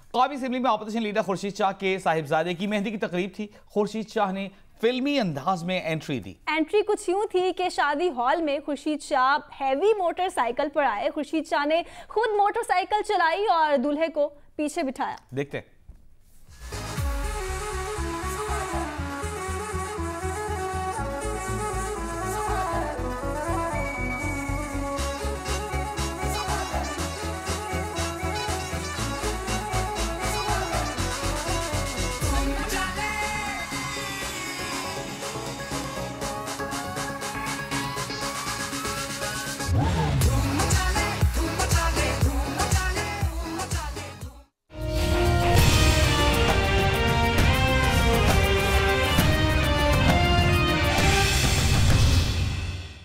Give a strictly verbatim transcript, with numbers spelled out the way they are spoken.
कौमी असेंबली में opposition leader Khurshid Shah के साहिबजादे की मेहंदी की तकरीब थी। खुर्शीद शाह ने फिल्मी अंदाज में एंट्री दी। एंट्री कुछ यूं थी कि शादी हॉल में खुर्शीद शाह हैवी मोटरसाइकिल पर आए। खुर्शीद शाह ने खुद मोटरसाइकिल चलाई और दूल्हे को पीछे बिठाया। देखते हैं।